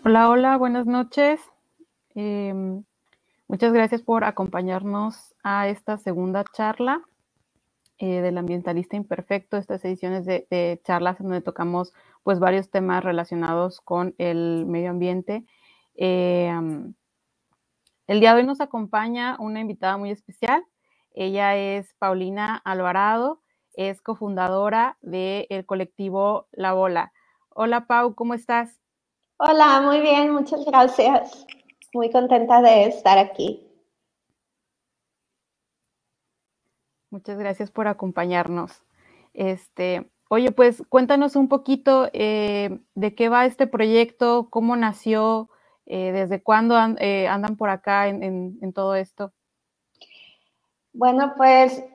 Hola, hola, buenas noches. Muchas gracias por acompañarnos a esta segunda charla del ambientalista imperfecto, estas ediciones de charlas en donde tocamos pues varios temas relacionados con el medio ambiente. El día de hoy nos acompaña una invitada muy especial. Ella es Paulina Alvarado, es cofundadora del colectivo La Bola. Hola Pau, ¿cómo estás? Hola, muy bien, muchas gracias. Muy contenta de estar aquí. Muchas gracias por acompañarnos. Oye, pues cuéntanos un poquito de qué va este proyecto, cómo nació, desde cuándo andan por acá en todo esto. Bueno, pues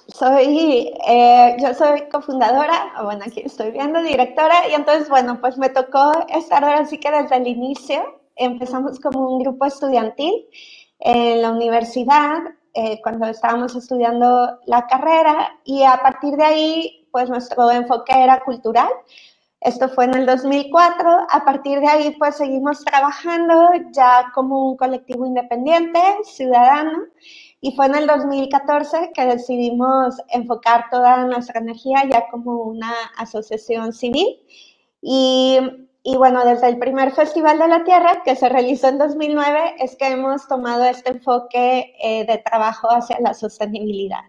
yo soy cofundadora, o bueno, aquí estoy viendo, directora, y entonces, bueno, pues me tocó estar ahora sí que desde el inicio. Empezamos como un grupo estudiantil en la universidad, cuando estábamos estudiando la carrera, y a partir de ahí, pues nuestro enfoque era cultural. Esto fue en el 2004. A partir de ahí, pues seguimos trabajando ya como un colectivo independiente, ciudadano, y fue en el 2014 que decidimos enfocar toda nuestra energía ya como una asociación civil. Y, y bueno, desde el primer Festival de la Tierra, que se realizó en 2009, es que hemos tomado este enfoque de trabajo hacia la sostenibilidad.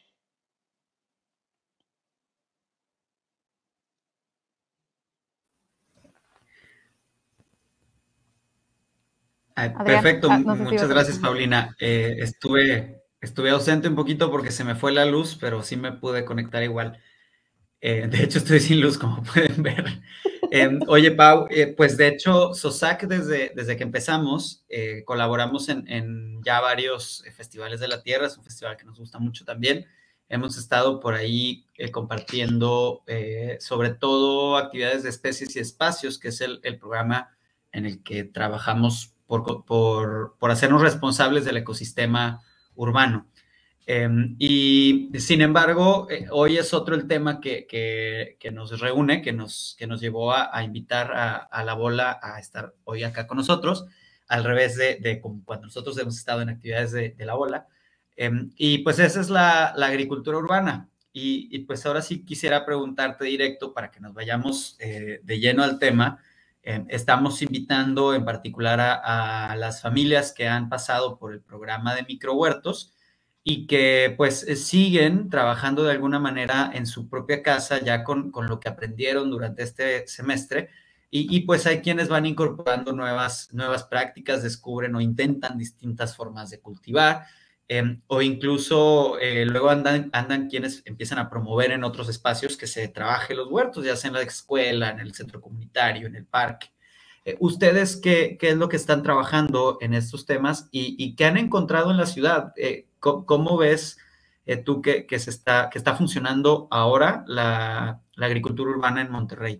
Adrián, Perfecto, no sé si muchas ibas a... gracias, Paulina. Estuve ausente un poquito porque se me fue la luz, pero sí me pude conectar igual. De hecho, estoy sin luz, como pueden ver. Oye, Pau, pues de hecho, SOSAC, desde que empezamos, colaboramos en ya varios festivales de la Tierra. Es un festival que nos gusta mucho también. Hemos estado por ahí compartiendo sobre todo actividades de especies y espacios, que es el programa en el que trabajamos por hacernos responsables del ecosistema urbano. Y sin embargo, hoy es otro el tema que nos reúne, que nos llevó a invitar a La Bola a estar hoy acá con nosotros, al revés de como cuando nosotros hemos estado en actividades de La Bola. Y pues esa es la agricultura urbana. Y pues ahora sí quisiera preguntarte directo para que nos vayamos de lleno al tema. Estamos invitando en particular a las familias que han pasado por el programa de microhuertos y que pues siguen trabajando de alguna manera en su propia casa ya con lo que aprendieron durante este semestre y pues hay quienes van incorporando nuevas prácticas, descubren o intentan distintas formas de cultivar o incluso luego andan quienes empiezan a promover en otros espacios que se trabaje los huertos, ya sea en la escuela, en el centro comunitario, en el parque. ¿Ustedes qué es lo que están trabajando en estos temas y qué han encontrado en la ciudad? ¿Cómo ves tú que está funcionando ahora la agricultura urbana en Monterrey?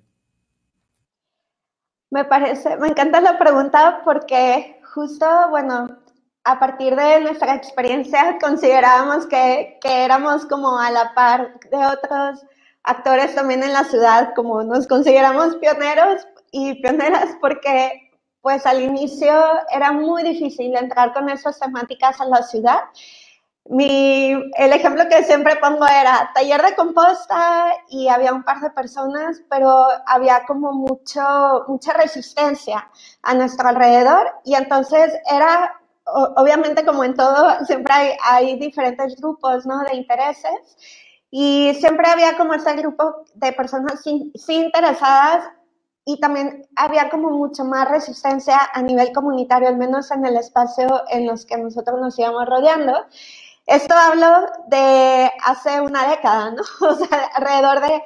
Me encanta la pregunta porque justo, bueno, a partir de nuestra experiencia considerábamos que éramos como a la par de otros actores también en la ciudad, como nos consideramos pioneros y pioneras porque pues al inicio era muy difícil entrar con esas temáticas a la ciudad. El ejemplo que siempre pongo era taller de composta y había un par de personas, pero había como mucha resistencia a nuestro alrededor y entonces era, obviamente como en todo, siempre hay diferentes grupos, ¿no? De intereses y siempre había como ese grupo de personas sí interesadas y también había como mucho más resistencia a nivel comunitario, al menos en el espacio en los que nosotros nos íbamos rodeando. Esto hablo de hace una década, ¿no? O sea, alrededor de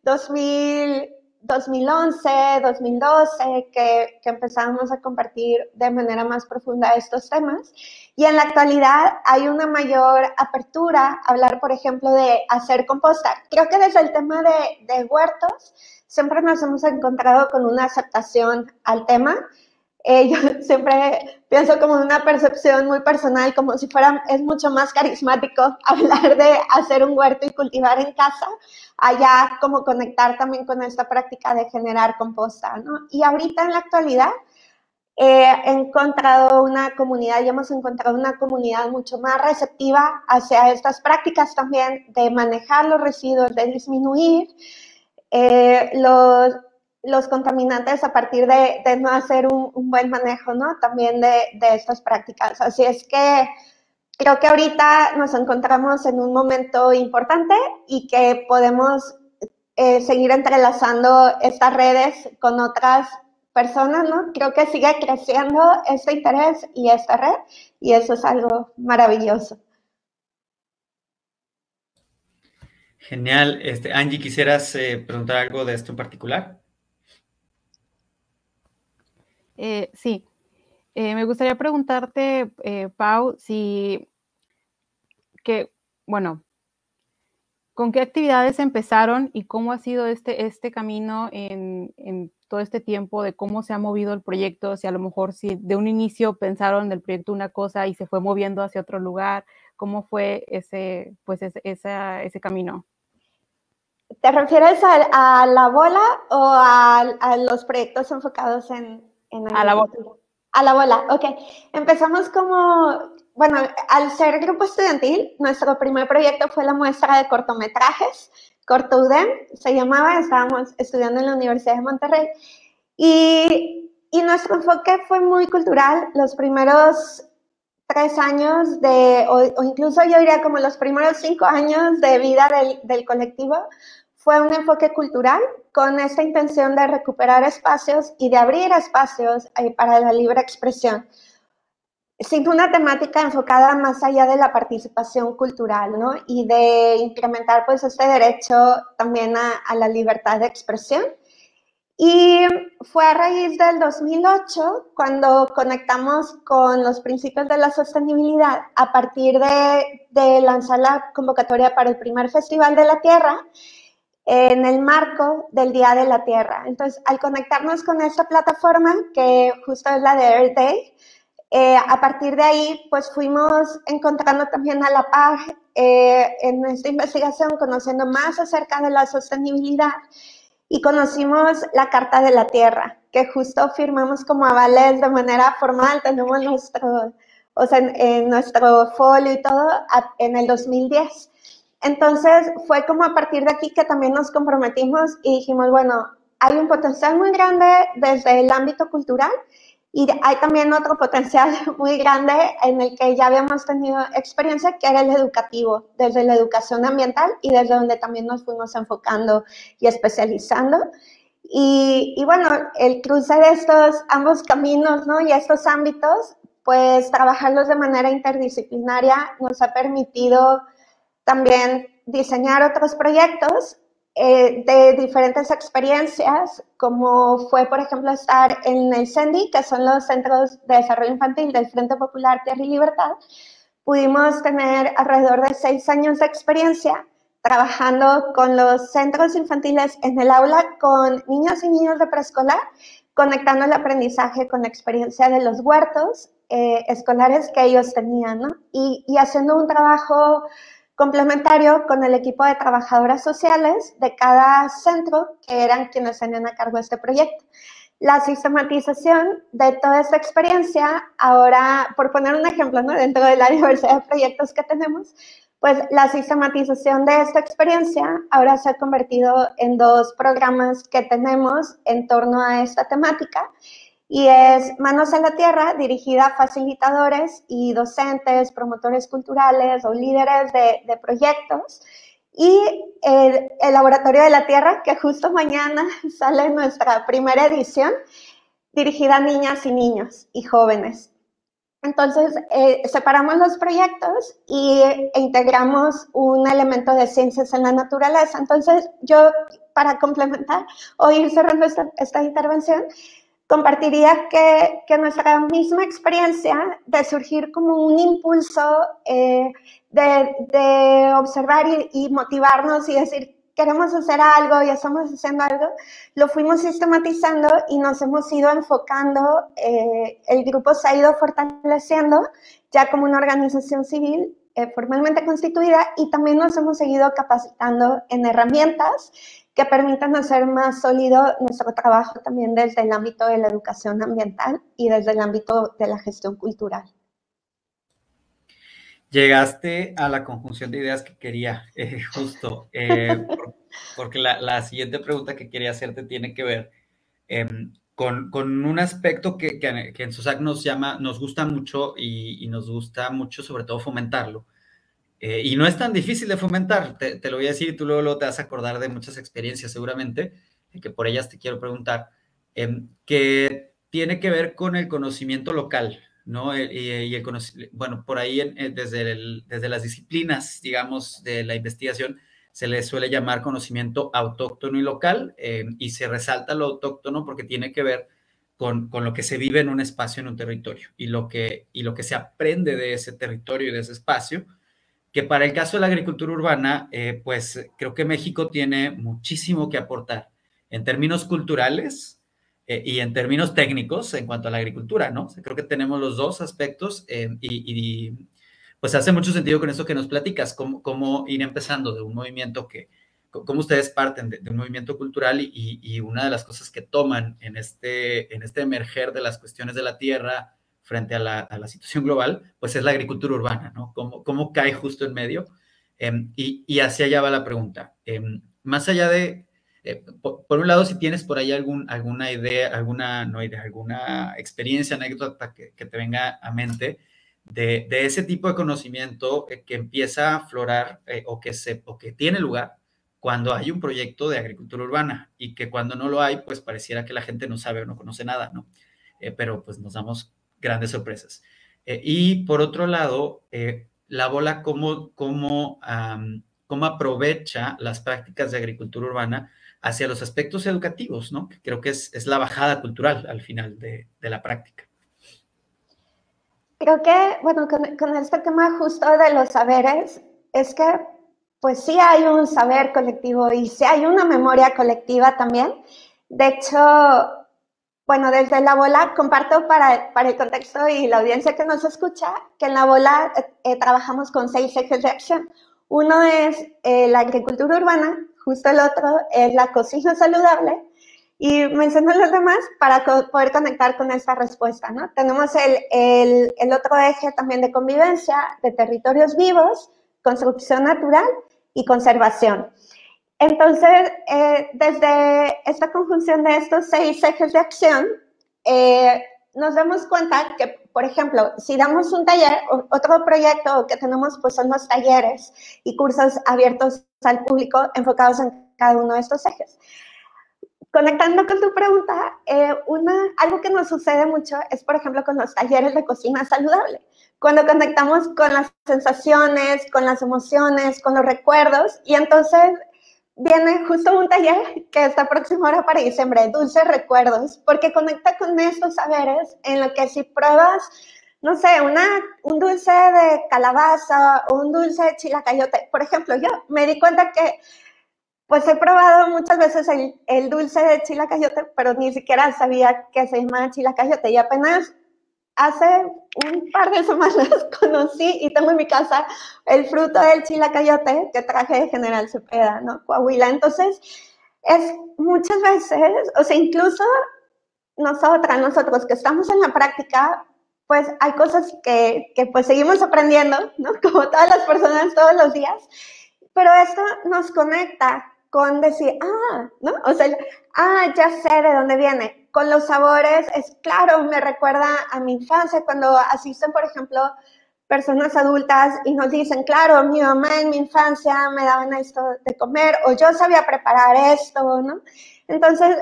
2011, 2012, que empezamos a compartir de manera más profunda estos temas. Y en la actualidad hay una mayor apertura a hablar, por ejemplo, de hacer composta. Creo que desde el tema de huertos siempre nos hemos encontrado con una aceptación al tema. Yo siempre pienso como una percepción muy personal, como si fuera, es mucho más carismático hablar de hacer un huerto y cultivar en casa, allá como conectar también con esta práctica de generar composta, ¿no? Y ahorita en la actualidad he encontrado una comunidad y hemos encontrado una comunidad mucho más receptiva hacia estas prácticas también de manejar los residuos, de disminuir los contaminantes a partir de no hacer un buen manejo, ¿no? También de estas prácticas. Así es que creo que ahorita nos encontramos en un momento importante y que podemos seguir entrelazando estas redes con otras personas, ¿no? Creo que sigue creciendo este interés y esta red, y eso es algo maravilloso. Genial. Angie, ¿quisieras preguntar algo de esto en particular? Sí. Me gustaría preguntarte, Pau, ¿con qué actividades empezaron y cómo ha sido este camino en todo este tiempo, de cómo se ha movido el proyecto? Si a lo mejor si de un inicio pensaron del proyecto una cosa y se fue moviendo hacia otro lugar, ¿cómo fue ese camino? ¿Te refieres a la bola o a los proyectos enfocados en a la bola? A la bola, ok. Empezamos bueno, al ser grupo estudiantil, nuestro primer proyecto fue la muestra de cortometrajes, Corto UDEM se llamaba, estábamos estudiando en la Universidad de Monterrey, y nuestro enfoque fue muy cultural. Los primeros 3 años o incluso yo diría como los primeros 5 años de vida del colectivo, fue un enfoque cultural con esta intención de recuperar espacios y de abrir espacios para la libre expresión, sin una temática enfocada más allá de la participación cultural, ¿no? Y de incrementar pues este derecho también a la libertad de expresión. Y fue a raíz del 2008 cuando conectamos con los principios de la sostenibilidad a partir de lanzar la convocatoria para el primer Festival de la Tierra en el marco del Día de la Tierra. Entonces, al conectarnos con esta plataforma, que justo es la de Earth Day, a partir de ahí, pues fuimos encontrando también a la par en esta investigación, conociendo más acerca de la sostenibilidad, y conocimos la Carta de la Tierra, que justo firmamos como avales de manera formal. Tenemos en nuestro folio y todo en el 2010. Entonces fue como a partir de aquí que también nos comprometimos y dijimos, bueno, hay un potencial muy grande desde el ámbito cultural y hay también otro potencial muy grande en el que ya habíamos tenido experiencia, que era el educativo, desde la educación ambiental y desde donde también nos fuimos enfocando y especializando. Y bueno, el cruce de estos ambos caminos, ¿no? Y estos ámbitos, pues trabajarlos de manera interdisciplinaria nos ha permitido también diseñar otros proyectos de diferentes experiencias, como fue, por ejemplo, estar en el CENDI, que son los Centros de Desarrollo Infantil del Frente Popular Tierra y Libertad. Pudimos tener alrededor de 6 años de experiencia trabajando con los centros infantiles en el aula, con niños y niños de preescolar, conectando el aprendizaje con la experiencia de los huertos escolares que ellos tenían, ¿no? Y haciendo un trabajo complementario con el equipo de trabajadoras sociales de cada centro, que eran quienes tenían a cargo este proyecto. La sistematización de toda esta experiencia, ahora, por poner un ejemplo, ¿no? Dentro de la diversidad de proyectos que tenemos, pues la sistematización de esta experiencia ahora se ha convertido en 2 programas que tenemos en torno a esta temática, y es Manos en la Tierra, dirigida a facilitadores y docentes, promotores culturales o líderes de proyectos, y el Laboratorio de la Tierra, que justo mañana sale nuestra primera edición, dirigida a niñas y niños y jóvenes. Entonces, separamos los proyectos e integramos un elemento de ciencias en la naturaleza. Entonces, yo, para complementar o ir cerrando esta intervención, compartiría que nuestra misma experiencia de surgir como un impulso de observar y motivarnos y decir, queremos hacer algo y estamos haciendo algo, lo fuimos sistematizando y nos hemos ido enfocando, el grupo se ha ido fortaleciendo ya como una organización civil formalmente constituida, y también nos hemos seguido capacitando en herramientas que permitan hacer más sólido nuestro trabajo también desde el ámbito de la educación ambiental y desde el ámbito de la gestión cultural. Llegaste a la conjunción de ideas que quería, justo, porque la siguiente pregunta que quería hacerte tiene que ver con un aspecto que en SOSAC nos gusta mucho y nos gusta mucho sobre todo fomentarlo. Y no es tan difícil de fomentar, te lo voy a decir y tú luego te vas a acordar de muchas experiencias seguramente, que por ellas te quiero preguntar, que tiene que ver con el conocimiento local, ¿no? Bueno, por ahí desde las disciplinas, digamos, de la investigación, se le suele llamar conocimiento autóctono y local, y se resalta lo autóctono porque tiene que ver con lo que se vive en un espacio, en un territorio, y lo que se aprende de ese territorio y de ese espacio, que para el caso de la agricultura urbana, pues creo que México tiene muchísimo que aportar en términos culturales y en términos técnicos en cuanto a la agricultura, ¿no? O sea, creo que tenemos los dos aspectos y pues hace mucho sentido con esto que nos platicas, cómo ir empezando de un movimiento cómo ustedes parten de un movimiento cultural y una de las cosas que toman en este emerger de las cuestiones de la tierra frente a la situación global, pues es la agricultura urbana, ¿no? ¿Cómo cae justo en medio? Y hacia allá va la pregunta. Más allá de, por un lado, si tienes por ahí alguna idea, alguna experiencia, anécdota que te venga a mente de ese tipo de conocimiento que empieza a aflorar o que tiene lugar cuando hay un proyecto de agricultura urbana y que cuando no lo hay, pues pareciera que la gente no sabe o no conoce nada, ¿no? Pero pues nos damos grandes sorpresas. Y por otro lado, la bola, ¿cómo aprovecha las prácticas de agricultura urbana hacia los aspectos educativos, ¿no? Que creo que es la bajada cultural al final de la práctica. Creo que, bueno, con este tema justo de los saberes, es que pues sí hay un saber colectivo y sí hay una memoria colectiva también. De hecho, bueno, desde la bola comparto para el contexto y la audiencia que nos escucha que en la bola trabajamos con 6 ejes de acción. Uno es la agricultura urbana, justo el otro es la cocina saludable, y menciono los demás para poder conectar con esta respuesta, ¿no? Tenemos el otro eje también de convivencia, de territorios vivos, construcción natural y conservación. Entonces, desde esta conjunción de estos 6 ejes de acción, nos damos cuenta que, por ejemplo, si damos un taller, otro proyecto que tenemos pues son los talleres y cursos abiertos al público enfocados en cada uno de estos ejes. Conectando con tu pregunta, algo que nos sucede mucho es, por ejemplo, con los talleres de cocina saludable. Cuando conectamos con las sensaciones, con las emociones, con los recuerdos, y entonces viene justo un taller que está próximo ahora para diciembre, Dulces Recuerdos, porque conecta con estos saberes en lo que si pruebas, no sé, un dulce de calabaza o un dulce de chilacayote. Por ejemplo, yo me di cuenta que pues he probado muchas veces el dulce de chilacayote, pero ni siquiera sabía que se llamaba chilacayote. Y apenas hace un par de semanas conocí y tengo en mi casa el fruto del chilacayote que traje de General Cepeda, ¿no? Coahuila. Entonces, es muchas veces, o sea, incluso nosotros que estamos en la práctica, pues hay cosas que pues seguimos aprendiendo, ¿no? Como todas las personas todos los días. Pero esto nos conecta con decir, ¿no? O sea, ya sé de dónde viene. Con los sabores, es claro, me recuerda a mi infancia, cuando asisten, por ejemplo, personas adultas y nos dicen, claro, mi mamá en mi infancia me daban esto de comer, o yo sabía preparar esto, ¿no? Entonces,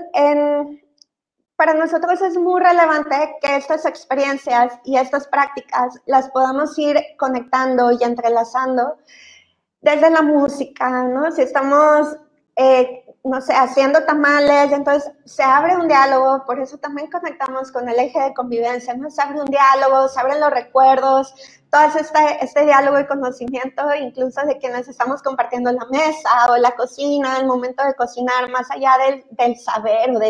para nosotros es muy relevante que estas experiencias y estas prácticas las podamos ir conectando y entrelazando desde la música, ¿no? Si estamos, no sé, haciendo tamales, entonces se abre un diálogo, por eso también conectamos con el eje de convivencia, ¿no? Se abre un diálogo, se abren los recuerdos, todo este diálogo y conocimiento, incluso de quienes estamos compartiendo la mesa o la cocina, el momento de cocinar, más allá del saber o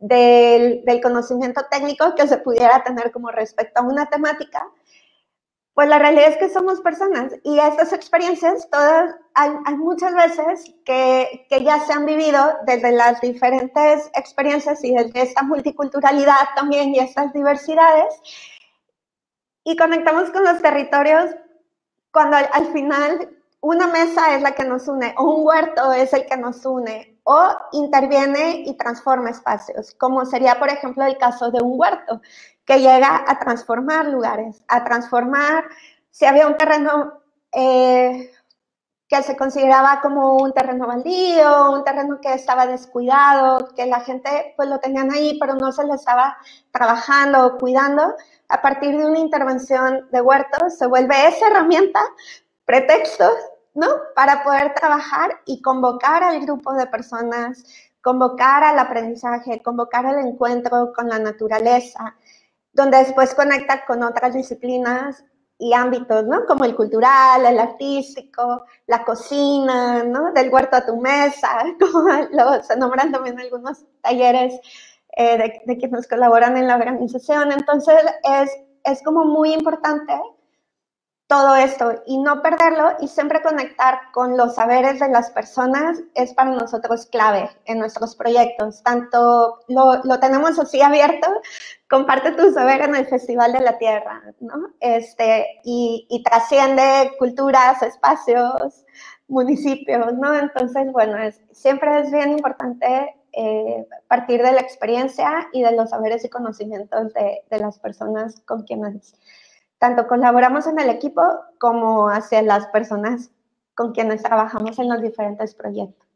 del conocimiento técnico que se pudiera tener como respecto a una temática. Pues la realidad es que somos personas y estas experiencias, todas, hay muchas veces que ya se han vivido desde las diferentes experiencias y desde esta multiculturalidad también y estas diversidades, y conectamos con los territorios cuando al final una mesa es la que nos une, o un huerto es el que nos une, o interviene y transforma espacios, como sería, por ejemplo, el caso de un huerto, que llega a transformar lugares, a transformar, si había un terreno que se consideraba como un terreno baldío, un terreno que estaba descuidado, que la gente pues lo tenían ahí, pero no se le estaba trabajando o cuidando, a partir de una intervención de huertos se vuelve esa herramienta, pretexto, ¿no? Para poder trabajar y convocar al grupo de personas, convocar al aprendizaje, convocar al encuentro con la naturaleza, donde después conecta con otras disciplinas y ámbitos, ¿no? Como el cultural, el artístico, la cocina, ¿no? Del huerto a tu mesa, como se nombran también algunos talleres de quienes colaboran en la organización. Entonces, es como muy importante todo esto y no perderlo y siempre conectar con los saberes de las personas es para nosotros clave en nuestros proyectos. Tanto lo tenemos así abierto, comparte tu saber en el Festival de la Tierra, ¿no? Y trasciende culturas, espacios, municipios, ¿no? Entonces, bueno, siempre es bien importante partir de la experiencia y de los saberes y conocimientos de las personas con quienes tanto colaboramos en el equipo como hacia las personas con quienes trabajamos en los diferentes proyectos.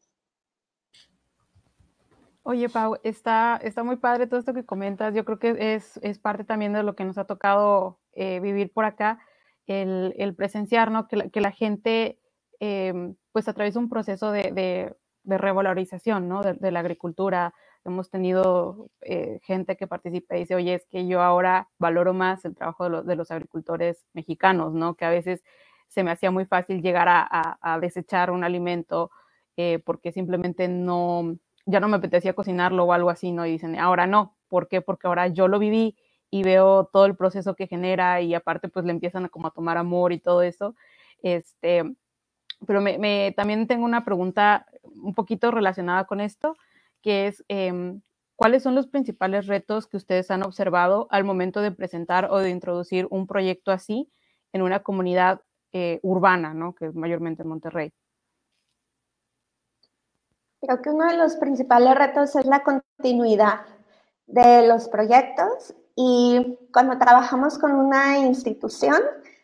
Oye, Pau, está muy padre todo esto que comentas. Yo creo que es parte también de lo que nos ha tocado vivir por acá, el presenciar, ¿no? Que la gente pues atraviesa un proceso de revalorización, ¿no? De la agricultura. Hemos tenido gente que participa y dice, oye, es que yo ahora valoro más el trabajo de los agricultores mexicanos, ¿no? Que a veces se me hacía muy fácil llegar a desechar un alimento porque simplemente ya no me apetecía cocinarlo o algo así, ¿no? Y dicen, ahora no. ¿Por qué? Porque ahora yo lo viví y veo todo el proceso que genera y aparte pues le empiezan a como a tomar amor y todo eso. Pero también tengo una pregunta un poquito relacionada con esto, que es, ¿cuáles son los principales retos que ustedes han observado al momento de presentar o de introducir un proyecto así en una comunidad urbana, ¿no? Que es mayormente en Monterrey? Creo que uno de los principales retos es la continuidad de los proyectos y cuando trabajamos con una institución,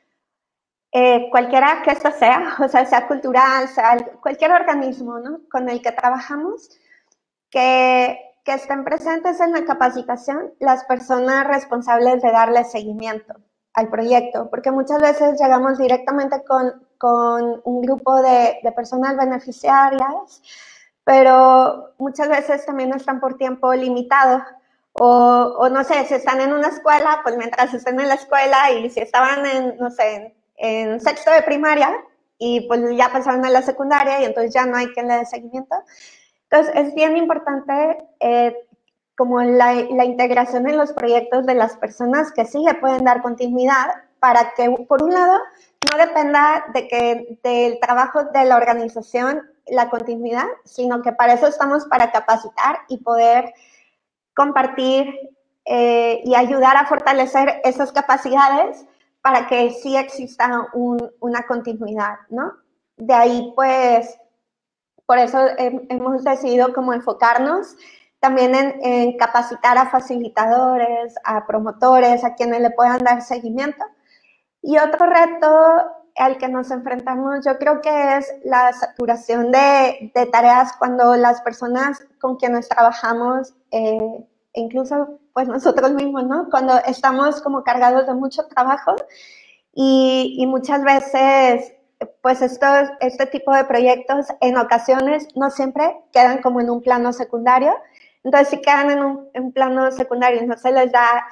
cualquiera que esto sea, o sea cultural, sea cualquier organismo, ¿no? Con el que trabajamos, que estén presentes en la capacitación las personas responsables de darle seguimiento al proyecto, porque muchas veces llegamos directamente con un grupo de personas beneficiarias, pero muchas veces también están por tiempo limitado. O no sé, si están en una escuela, pues mientras estén en la escuela y si estaban en, no sé, en sexto de primaria y pues ya pasaron a la secundaria y entonces ya no hay quien le dé seguimiento. Entonces es bien importante como la integración en los proyectos de las personas que sí le pueden dar continuidad para que, por un lado, no dependa del trabajo de la organización la continuidad, sino que para eso estamos, para capacitar y poder compartir y ayudar a fortalecer esas capacidades para que sí exista una continuidad, ¿no? De ahí, pues, por eso hemos decidido como enfocarnos también en capacitar a facilitadores, a promotores, a quienes le puedan dar seguimiento. Y otro reto al que nos enfrentamos, yo creo que es la saturación de tareas cuando las personas con quienes trabajamos, incluso pues nosotros mismos, ¿no? Cuando estamos como cargados de mucho trabajo y muchas veces pues este tipo de proyectos en ocasiones no siempre quedan como en un plano secundario. Entonces, si quedan en un plano secundario y no se les da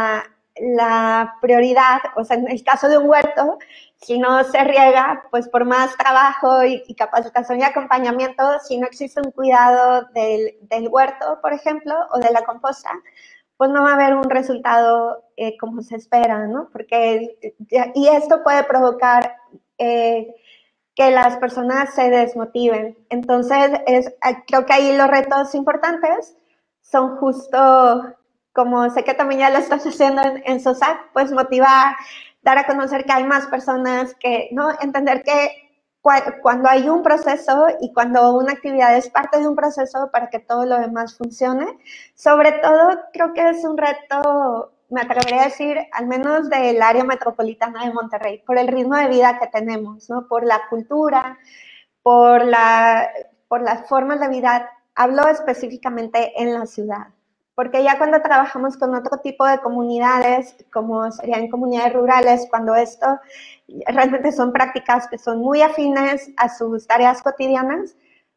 la prioridad, o sea, en el caso de un huerto, si no se riega, pues por más trabajo y capacitación y acompañamiento, si no existe un cuidado del huerto, por ejemplo, o de la composta, pues no va a haber un resultado como se espera, ¿no? Y esto puede provocar que las personas se desmotiven. Entonces, creo que ahí los retos importantes son justo, como sé que también ya lo estás haciendo en SOSAC, pues motivar, dar a conocer que hay más personas, que, ¿no? Entender que cuando hay un proceso y cuando una actividad es parte de un proceso para que todo lo demás funcione, sobre todo creo que es un reto, me atrevería a decir, al menos del área metropolitana de Monterrey, por el ritmo de vida que tenemos, ¿no? Por la cultura, por las formas de vida. Hablo específicamente en la ciudad, porque ya cuando trabajamos con otro tipo de comunidades, como serían comunidades rurales, cuando esto realmente son prácticas que son muy afines a sus tareas cotidianas,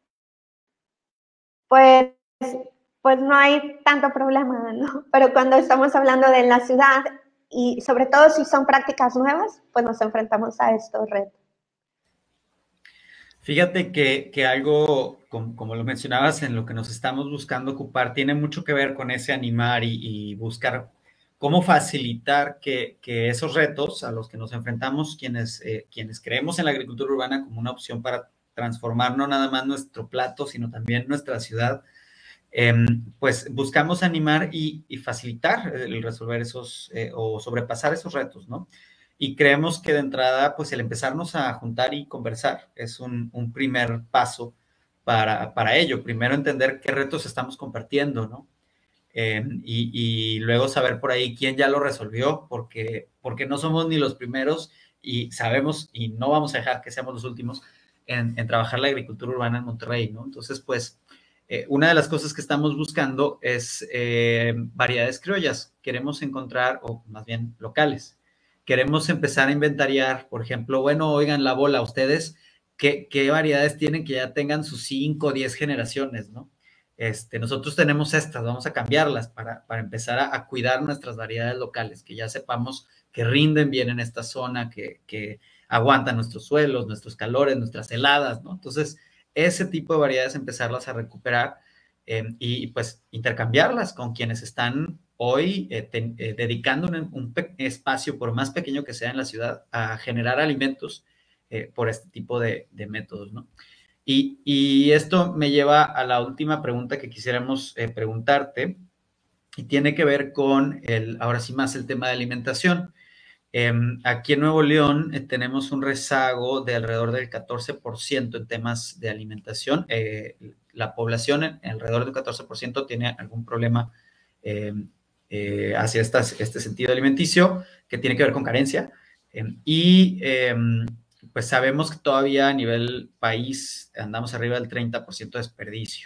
pues no hay tanto problema, ¿no? Pero cuando estamos hablando de la ciudad, y sobre todo si son prácticas nuevas, pues nos enfrentamos a estos retos. Fíjate que algo, como lo mencionabas, en lo que nos estamos buscando ocupar, tiene mucho que ver con ese animar y buscar cómo facilitar que esos retos a los que nos enfrentamos, quienes creemos en la agricultura urbana como una opción para transformar no nada más nuestro plato, sino también nuestra ciudad, pues buscamos animar y facilitar el resolver esos o sobrepasar esos retos, ¿no? Y creemos que de entrada, pues el empezarnos a juntar y conversar es un primer paso para ello. Primero entender qué retos estamos compartiendo, ¿no? Y luego saber por ahí quién ya lo resolvió, porque no somos ni los primeros y sabemos y no vamos a dejar que seamos los últimos en trabajar la agricultura urbana en Monterrey, ¿no? Entonces, pues, una de las cosas que estamos buscando es variedades criollas. Queremos encontrar, o más bien locales, queremos empezar a inventariar, por ejemplo, bueno, oigan, la bola, ustedes, ¿qué variedades tienen que ya tengan sus 5 o 10 generaciones, ¿no? Nosotros tenemos estas, vamos a cambiarlas para empezar a cuidar nuestras variedades locales, que ya sepamos que rinden bien en esta zona, que aguantan nuestros suelos, nuestros calores, nuestras heladas, ¿no? Entonces, ese tipo de variedades empezarlas a recuperar y pues intercambiarlas con quienes están hoy dedicando un espacio, por más pequeño que sea en la ciudad, a generar alimentos por este tipo de métodos, ¿no? Y esto me lleva a la última pregunta que quisiéramos preguntarte, y tiene que ver con ahora sí más el tema de alimentación. Aquí en Nuevo León tenemos un rezago de alrededor del 14% en temas de alimentación. La población, alrededor del 14%, tiene algún problema hacia este sentido alimenticio que tiene que ver con carencia. Pues sabemos que todavía a nivel país andamos arriba del 30% de desperdicio.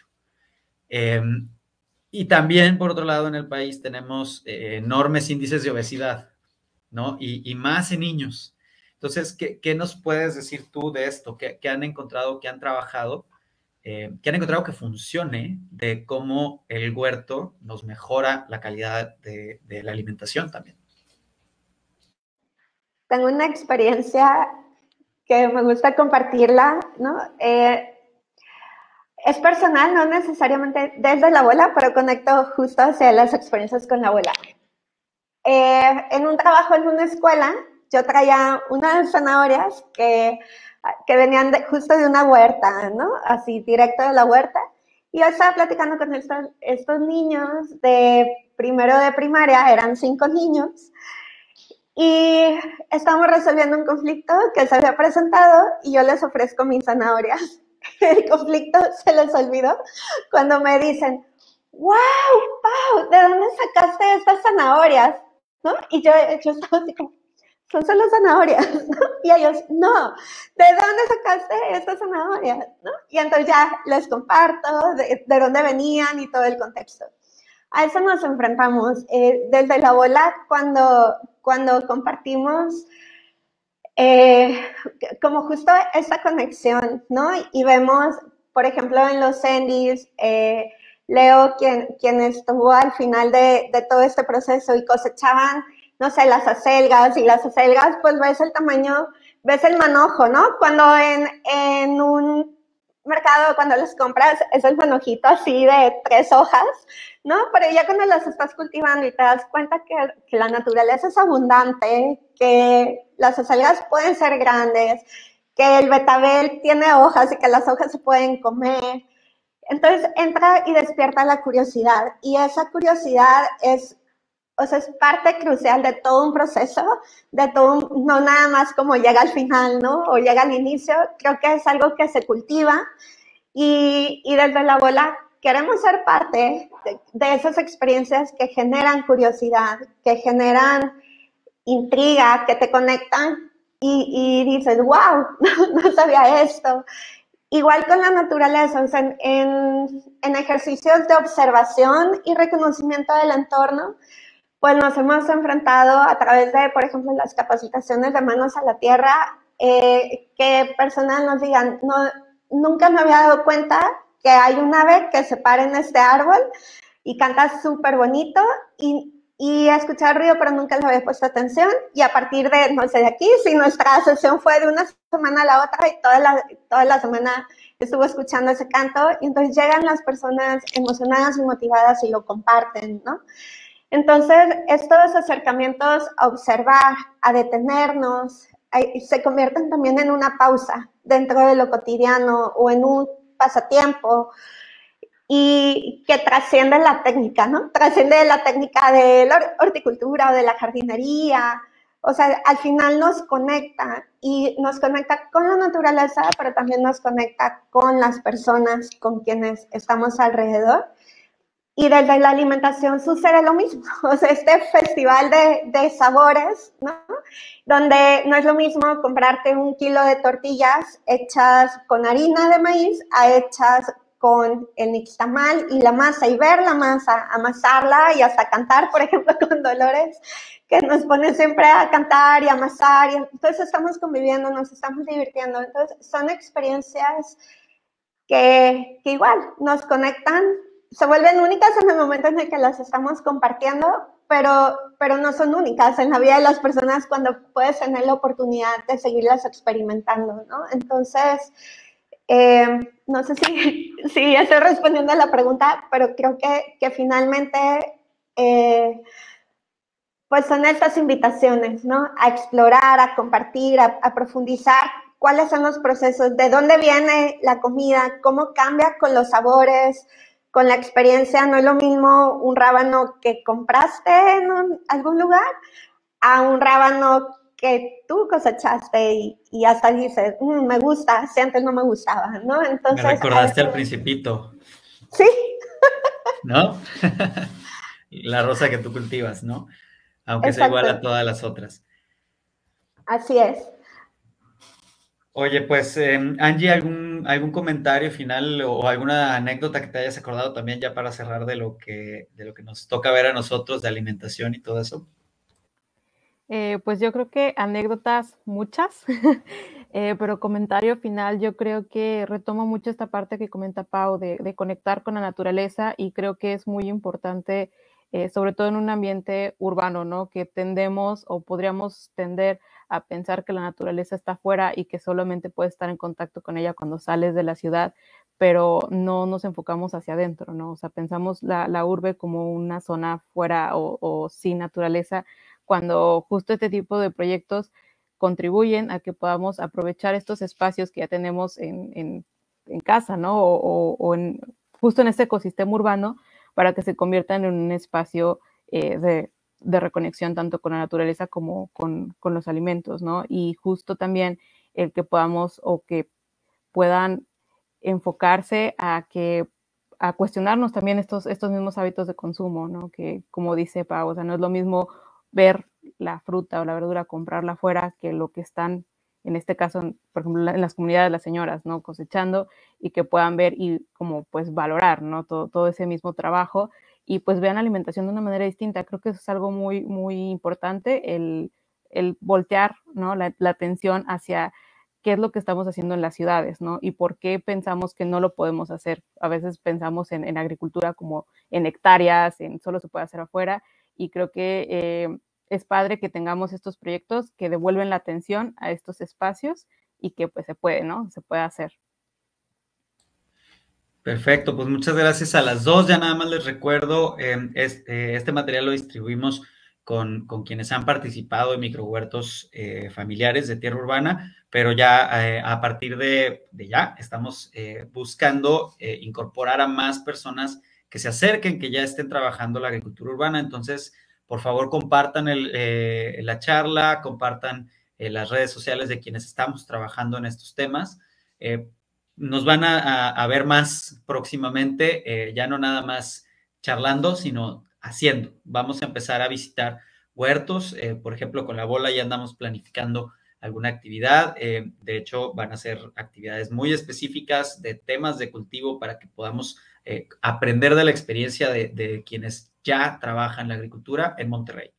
Y también, por otro lado, en el país tenemos enormes índices de obesidad, ¿no? Y más en niños. Entonces, ¿qué nos puedes decir tú de esto? ¿Qué han encontrado, qué han trabajado, qué han encontrado que funcione de cómo el huerto nos mejora la calidad de la alimentación también? Tengo una experiencia que me gusta compartirla, ¿no? Es personal, no necesariamente desde la abuela, pero conecto justo hacia las experiencias con la abuela. En un trabajo en una escuela, yo traía unas zanahorias que venían justo de una huerta, ¿no? Así, directo de la huerta. Y yo estaba platicando con estos niños de primero de primaria, eran 5 niños, y estábamos resolviendo un conflicto que se había presentado y yo les ofrezco mis zanahorias. El conflicto se les olvidó cuando me dicen, wow, Pau, ¿de dónde sacaste estas zanahorias? ¿No? Y yo estaba así como, son solo zanahorias, ¿no? Y ellos, no, ¿de dónde sacaste estas zanahorias? ¿No? Y entonces ya les comparto de dónde venían y todo el contexto. A eso nos enfrentamos. Desde la abuela, cuando compartimos como justo esta conexión, ¿no? Y vemos, por ejemplo, en los Sendis, Leo, quien estuvo al final de todo este proceso y cosechaban, no sé, las acelgas, y las acelgas, pues ves el tamaño, ves el manojo, ¿no? Cuando en un mercado, cuando los compras, es el manojito así de 3 hojas, ¿no? Pero ya cuando las estás cultivando y te das cuenta que la naturaleza es abundante, que las acelgas pueden ser grandes, que el betabel tiene hojas y que las hojas se pueden comer, entonces entra y despierta la curiosidad. Y esa curiosidad es, o sea, es parte crucial de todo un proceso, de todo no nada más como llega al final, ¿no? O llega al inicio. Creo que es algo que se cultiva y desde la bola queremos ser parte de esas experiencias que generan curiosidad, que generan intriga, que te conectan y dices, wow, no sabía esto. Igual con la naturaleza, o sea, en ejercicios de observación y reconocimiento del entorno, pues nos hemos enfrentado a través de, por ejemplo, las capacitaciones de Manos a la Tierra, que personas nos digan, no, nunca me había dado cuenta que hay un ave que se para en este árbol y canta súper bonito y escuchar ruido, pero nunca le había puesto atención. Y a partir de, no sé, de aquí, si nuestra sesión fue de una semana a la otra y toda la semana estuvo escuchando ese canto, y entonces llegan las personas emocionadas y motivadas y lo comparten, ¿no? Entonces, estos acercamientos a observar, a detenernos, se convierten también en una pausa dentro de lo cotidiano o en un pasatiempo y que trasciende la técnica, ¿no? Trasciende la técnica de la horticultura o de la jardinería. O sea, al final nos conecta y nos conecta con la naturaleza, pero también nos conecta con las personas con quienes estamos alrededor. Y desde la alimentación sucede lo mismo, o sea, este festival de sabores, ¿no? Donde no es lo mismo comprarte 1 kilo de tortillas hechas con harina de maíz a hechas con el nixtamal y la masa, y ver la masa, amasarla y hasta cantar, por ejemplo, con Dolores, que nos pone siempre a cantar y amasar, y entonces estamos conviviendo, nos estamos divirtiendo. Entonces son experiencias que igual nos conectan, se vuelven únicas en el momento en el que las estamos compartiendo, pero no son únicas en la vida de las personas cuando puedes tener la oportunidad de seguirlas experimentando, ¿no? Entonces, no sé si estoy respondiendo a la pregunta, pero creo que finalmente pues son estas invitaciones, ¿no? A explorar, a compartir, a profundizar cuáles son los procesos, de dónde viene la comida, cómo cambia con los sabores, con la experiencia. No es lo mismo un rábano que compraste en algún lugar a un rábano que tú cosechaste y hasta dices, me gusta, si antes no me gustaba, ¿no? Entonces, me recordaste al Principito. Sí. ¿No? La rosa que tú cultivas, ¿no? Aunque sea igual a todas las otras. Así es. Oye, pues, Angie, ¿algún comentario final o alguna anécdota que te hayas acordado también ya para cerrar de lo que nos toca ver a nosotros de alimentación y todo eso? Pues yo creo que anécdotas muchas, pero comentario final, yo creo que retomo mucho esta parte que comenta Pau de conectar con la naturaleza, y creo que es muy importante, sobre todo en un ambiente urbano, ¿no? Que tendemos o podríamos tender a pensar que la naturaleza está afuera y que solamente puedes estar en contacto con ella cuando sales de la ciudad, pero no nos enfocamos hacia adentro, ¿no? O sea, pensamos la urbe como una zona fuera o sin naturaleza, cuando justo este tipo de proyectos contribuyen a que podamos aprovechar estos espacios que ya tenemos en casa, ¿no? O justo en este ecosistema urbano, para que se conviertan en un espacio de reconexión tanto con la naturaleza como con los alimentos, ¿no? Y justo también el que podamos o que puedan enfocarse a cuestionarnos también estos mismos hábitos de consumo, ¿no? Que, como dice Pau, o sea, no es lo mismo ver la fruta o la verdura, comprarla afuera, que lo que están, en este caso, por ejemplo, en las comunidades, las señoras, ¿no? Cosechando, y que puedan ver y como pues valorar, ¿no? Todo ese mismo trabajo, y pues vean la alimentación de una manera distinta. Creo que eso es algo muy, muy importante, el voltear, ¿no? La atención hacia qué es lo que estamos haciendo en las ciudades, ¿no? Y por qué pensamos que no lo podemos hacer. A veces pensamos en agricultura como en hectáreas, en solo se puede hacer afuera, y creo que es padre que tengamos estos proyectos que devuelven la atención a estos espacios y que pues se puede, ¿no? Se puede hacer. Perfecto, pues muchas gracias a las dos. Ya nada más les recuerdo, este material lo distribuimos con quienes han participado en microhuertos familiares de tierra urbana, pero ya a partir de ya estamos buscando incorporar a más personas que se acerquen, que ya estén trabajando la agricultura urbana. Entonces, por favor, compartan la charla, compartan las redes sociales de quienes estamos trabajando en estos temas. Nos van a ver más próximamente, ya no nada más charlando, sino haciendo. Vamos a empezar a visitar huertos, por ejemplo, con la bola ya andamos planificando alguna actividad, de hecho van a ser actividades muy específicas de temas de cultivo para que podamos aprender de la experiencia de quienes ya trabajan la agricultura en Monterrey.